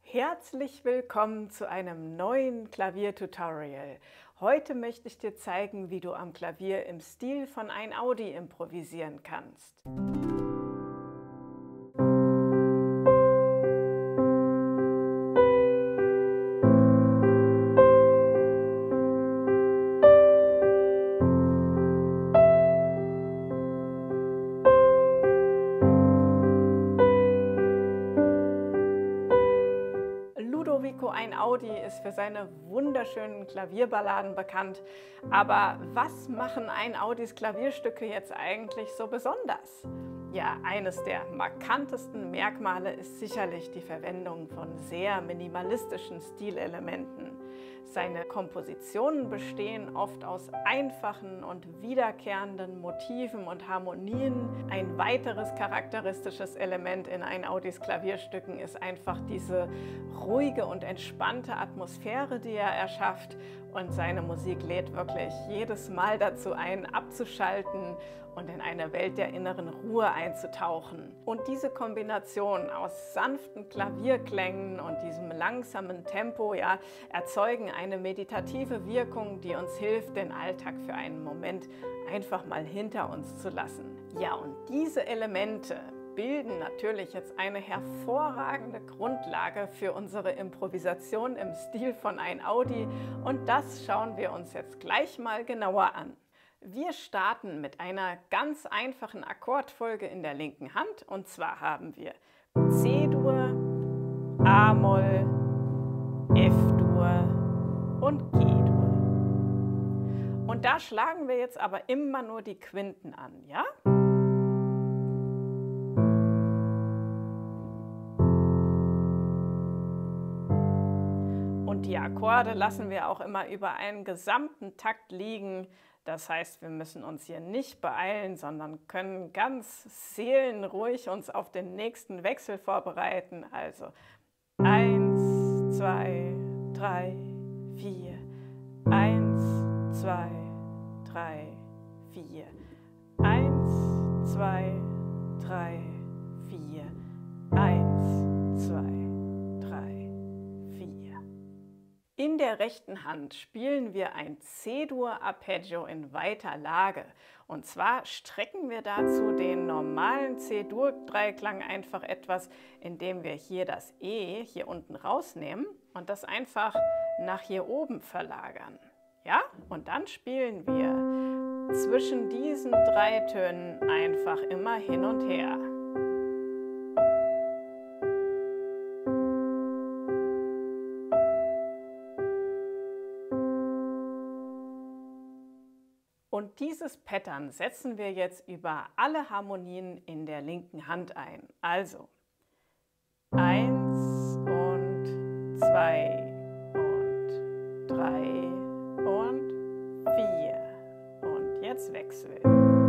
Herzlich willkommen zu einem neuen Klaviertutorial. Heute möchte ich dir zeigen, wie du am Klavier im Stil von Einaudi improvisieren kannst. Ludovico Einaudi ist für seine wunderschönen Klavierballaden bekannt. Aber was machen Einaudis Klavierstücke jetzt eigentlich so besonders? Ja, eines der markantesten Merkmale ist sicherlich die Verwendung von sehr minimalistischen Stilelementen. Seine Kompositionen bestehen oft aus einfachen und wiederkehrenden Motiven und Harmonien. Ein weiteres charakteristisches Element in Einaudis Klavierstücken ist einfach diese ruhige und entspannte Atmosphäre, die er erschafft. Und seine Musik lädt wirklich jedes Mal dazu ein, abzuschalten und in eine Welt der inneren Ruhe einzutauchen. Und diese Kombination aus sanften Klavierklängen und diesem langsamen Tempo, erzeugen eine meditative Wirkung, die uns hilft, den Alltag für einen Moment einfach mal hinter uns zu lassen. Ja, und diese Elemente bilden natürlich jetzt eine hervorragende Grundlage für unsere Improvisation im Stil von Einaudi und das schauen wir uns jetzt gleich mal genauer an. Wir starten mit einer ganz einfachen Akkordfolge in der linken Hand und zwar haben wir C-Dur, A-Moll, F-Dur und G-Dur. Und da schlagen wir jetzt aber immer nur die Quinten an, ja? Und die Akkorde lassen wir auch immer über einen gesamten Takt liegen. Das heißt, wir müssen uns hier nicht beeilen, sondern können ganz seelenruhig uns auf den nächsten Wechsel vorbereiten. Also 1, 2, 3, 4, 1, 2, 3, 4, 1, 2, 3, 4, 1, 2, 3, 4. In der rechten Hand spielen wir ein C-Dur-Arpeggio in weiter Lage. Und zwar strecken wir dazu den normalen C-Dur-Dreiklang einfach etwas, indem wir hier das E hier unten rausnehmen und das einfach nach hier oben verlagern. Ja? Und dann spielen wir zwischen diesen drei Tönen einfach immer hin und her. Und dieses Pattern setzen wir jetzt über alle Harmonien in der linken Hand ein. Also 1 und 2 und 3 und 4. Und jetzt wechseln.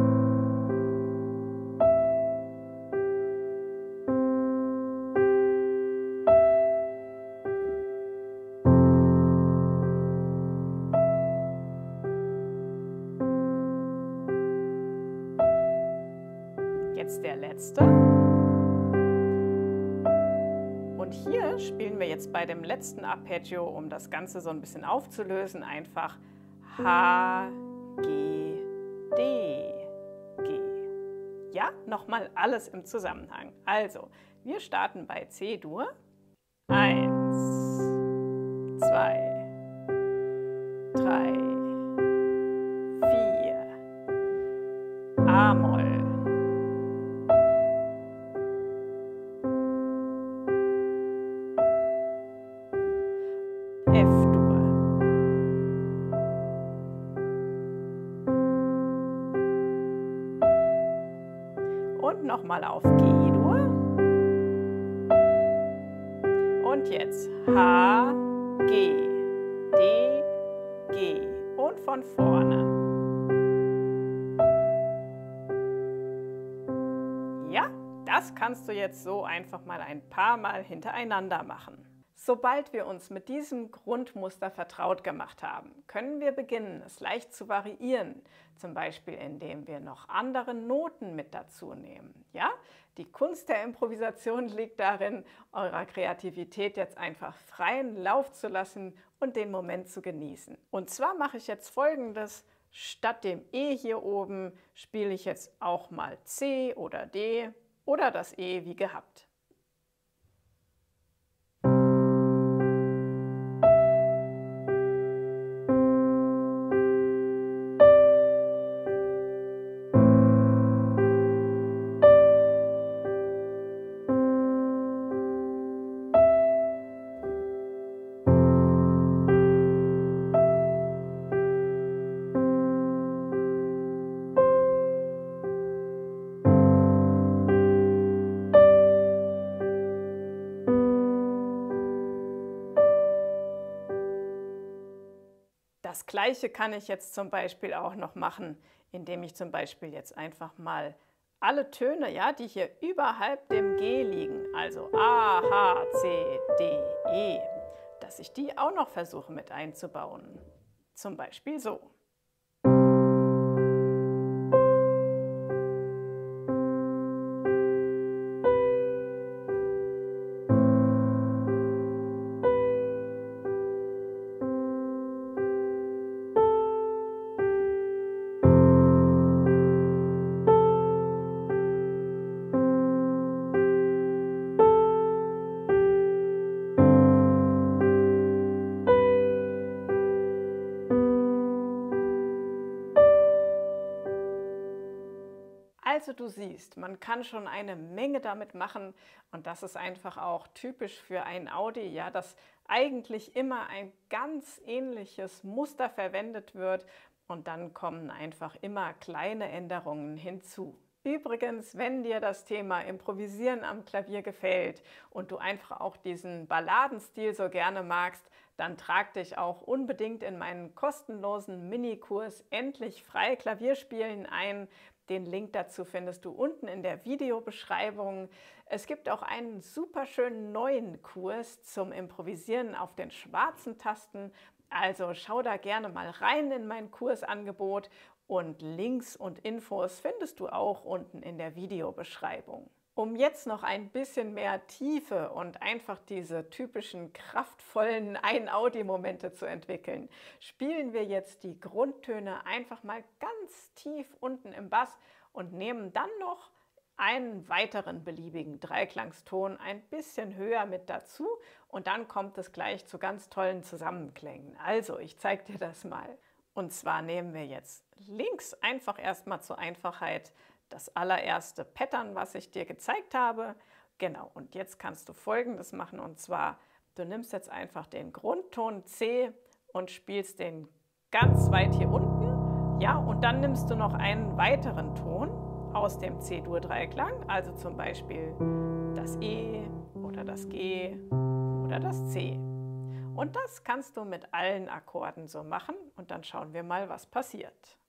Jetzt der letzte. Und hier spielen wir jetzt bei dem letzten Arpeggio, um das Ganze so ein bisschen aufzulösen, einfach H, G, D, G. Ja, nochmal alles im Zusammenhang. Also, wir starten bei C-Dur. 1, 2, 3, 4, A-Moll. F-Dur. Und nochmal auf G-Dur. Und jetzt H, G, D, G. Und von vorne. Ja, das kannst du jetzt so einfach mal ein paar Mal hintereinander machen. Sobald wir uns mit diesem Grundmuster vertraut gemacht haben, können wir beginnen, es leicht zu variieren. Zum Beispiel, indem wir noch andere Noten mit dazu nehmen. Ja? Die Kunst der Improvisation liegt darin, eurer Kreativität jetzt einfach freien Lauf zu lassen und den Moment zu genießen. Und zwar mache ich jetzt Folgendes. Statt dem E hier oben spiele ich jetzt auch mal C oder D oder das E wie gehabt. Das Gleiche kann ich jetzt zum Beispiel auch noch machen, indem ich zum Beispiel jetzt einfach mal alle Töne, ja, die hier überhalb dem G liegen, also A, H, C, D, E, dass ich die auch noch versuche mit einzubauen. Zum Beispiel so. Also du siehst, man kann schon eine Menge damit machen und das ist einfach auch typisch für ein Audi, ja, dass eigentlich immer ein ganz ähnliches Muster verwendet wird und dann kommen einfach immer kleine Änderungen hinzu. Übrigens, wenn dir das Thema Improvisieren am Klavier gefällt und du einfach auch diesen Balladenstil so gerne magst, dann trag dich auch unbedingt in meinen kostenlosen Minikurs Endlich frei Klavierspielen ein. Den Link dazu findest du unten in der Videobeschreibung. Es gibt auch einen super schönen neuen Kurs zum Improvisieren auf den schwarzen Tasten. Also schau da gerne mal rein in mein Kursangebot und Links und Infos findest du auch unten in der Videobeschreibung. Um jetzt noch ein bisschen mehr Tiefe und einfach diese typischen kraftvollen Ein-Audi-Momente zu entwickeln, spielen wir jetzt die Grundtöne einfach mal ganz tief unten im Bass und nehmen dann noch einen weiteren beliebigen Dreiklangston ein bisschen höher mit dazu und dann kommt es gleich zu ganz tollen Zusammenklängen. Also, ich zeige dir das mal. Und zwar nehmen wir jetzt links einfach erstmal zur Einfachheit das allererste Pattern, was ich dir gezeigt habe. Genau, und jetzt kannst du Folgendes machen, und zwar, du nimmst jetzt einfach den Grundton C und spielst den ganz weit hier unten. Ja, und dann nimmst du noch einen weiteren Ton aus dem C-Dur-Dreiklang, also zum Beispiel das E oder das G oder das C. Und das kannst du mit allen Akkorden so machen und dann schauen wir mal, was passiert.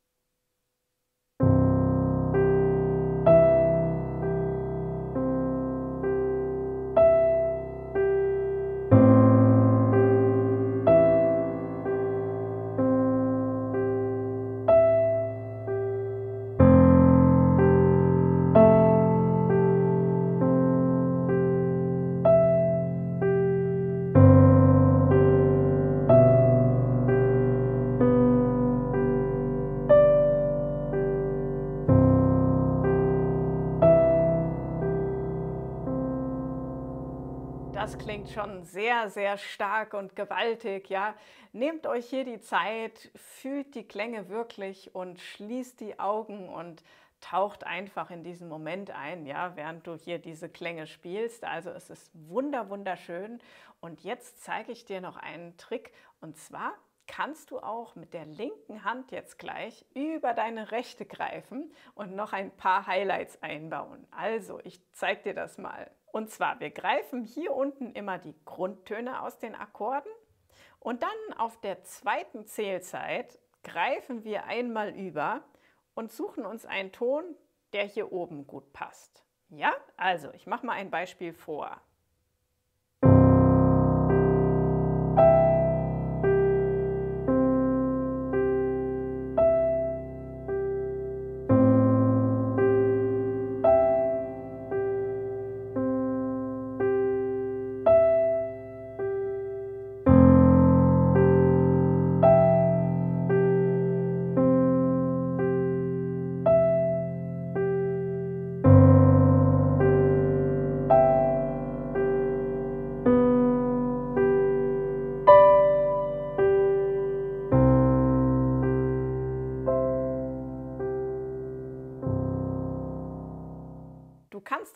Das klingt schon sehr, sehr stark und gewaltig, ja. Nehmt euch hier die Zeit, fühlt die Klänge wirklich und schließt die Augen und taucht einfach in diesen Moment ein, ja, während du hier diese Klänge spielst. Also es ist wunderschön. Und jetzt zeige ich dir noch einen Trick, und zwar kannst du auch mit der linken Hand jetzt gleich über deine rechte greifen und noch ein paar Highlights einbauen. Also, ich zeige dir das mal. Und zwar, wir greifen hier unten immer die Grundtöne aus den Akkorden und dann auf der zweiten Zählzeit greifen wir einmal über und suchen uns einen Ton, der hier oben gut passt. Ja, also ich mache mal ein Beispiel vor.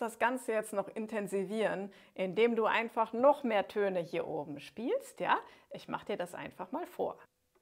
das Ganze jetzt noch intensivieren, indem du einfach noch mehr Töne hier oben spielst. Ja? Ich mache dir das einfach mal vor.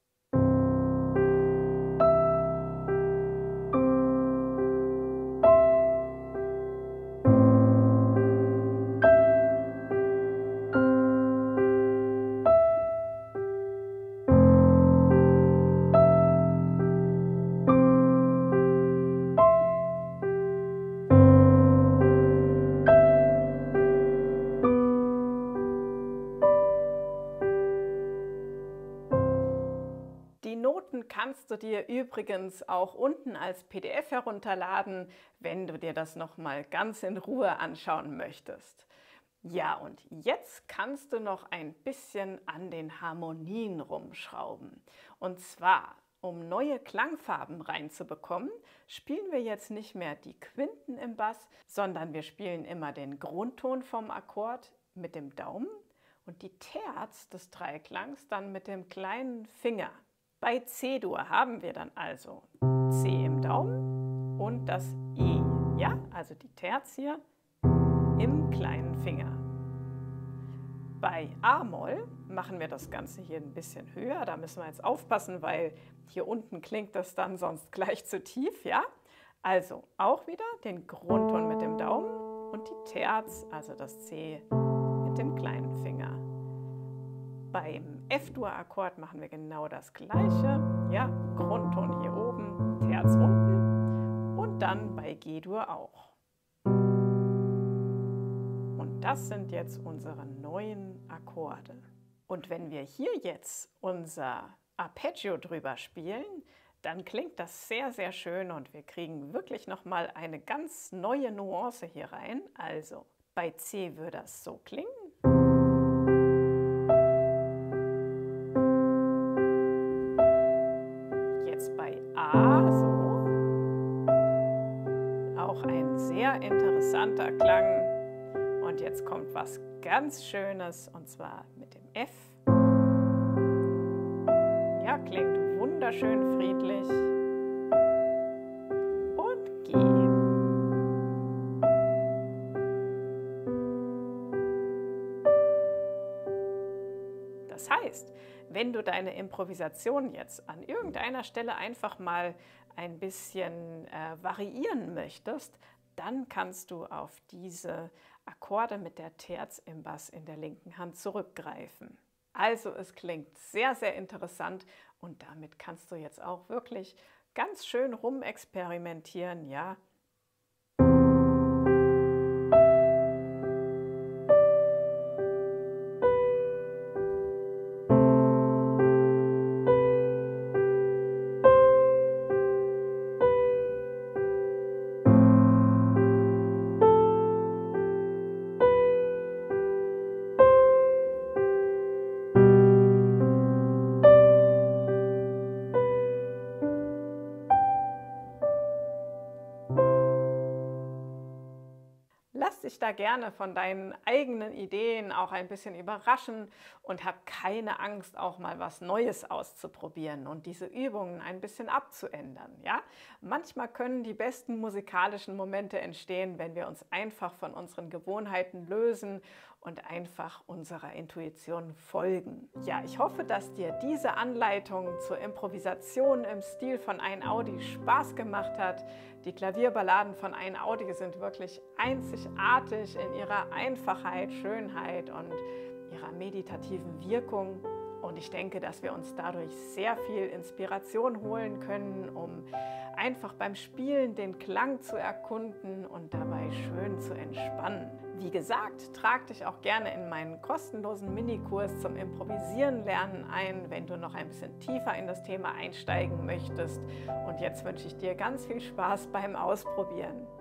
Die Noten kannst du dir übrigens auch unten als PDF herunterladen, wenn du dir das nochmal ganz in Ruhe anschauen möchtest. Ja, und jetzt kannst du noch ein bisschen an den Harmonien rumschrauben. Und zwar, um neue Klangfarben reinzubekommen, spielen wir jetzt nicht mehr die Quinten im Bass, sondern wir spielen immer den Grundton vom Akkord mit dem Daumen und die Terz des Dreiklangs dann mit dem kleinen Finger. Bei C-Dur haben wir dann also C im Daumen und das E, ja, also die Terz hier im kleinen Finger. Bei A-Moll machen wir das Ganze hier ein bisschen höher, da müssen wir jetzt aufpassen, weil hier unten klingt das dann sonst gleich zu tief, ja. Also auch wieder den Grundton mit dem Daumen und die Terz, also das C mit dem kleinen Finger. Beim F-Dur-Akkord machen wir genau das Gleiche. Ja, Grundton hier oben, Terz unten und dann bei G-Dur auch. Und das sind jetzt unsere neuen Akkorde. Und wenn wir hier jetzt unser Arpeggio drüber spielen, dann klingt das sehr, sehr schön und wir kriegen wirklich nochmal eine ganz neue Nuance hier rein. Also bei C würde das so klingen. Bei A so. Auch ein sehr interessanter Klang. Und jetzt kommt was ganz Schönes, und zwar mit dem F. Ja, klingt wunderschön friedlich. Und G. Das heißt, wenn du deine Improvisation jetzt an irgendeiner Stelle einfach mal ein bisschen variieren möchtest, dann kannst du auf diese Akkorde mit der Terz im Bass in der linken Hand zurückgreifen. Also es klingt sehr, sehr interessant und damit kannst du jetzt auch wirklich ganz schön rumexperimentieren, ja. Lass dich da gerne von deinen eigenen Ideen auch ein bisschen überraschen und hab keine Angst, auch mal was Neues auszuprobieren und diese Übungen ein bisschen abzuändern. Ja? Manchmal können die besten musikalischen Momente entstehen, wenn wir uns einfach von unseren Gewohnheiten lösen und einfach unserer Intuition folgen. Ja, ich hoffe, dass dir diese Anleitung zur Improvisation im Stil von Einaudi Spaß gemacht hat. Die Klavierballaden von Einaudi sind wirklich einzigartig in ihrer Einfachheit, Schönheit und ihrer meditativen Wirkung. Und ich denke, dass wir uns dadurch sehr viel Inspiration holen können, um einfach beim Spielen den Klang zu erkunden und dabei schön zu entspannen. Wie gesagt, trag dich auch gerne in meinen kostenlosen Minikurs zum Improvisieren lernen ein, wenn du noch ein bisschen tiefer in das Thema einsteigen möchtest. Und jetzt wünsche ich dir ganz viel Spaß beim Ausprobieren.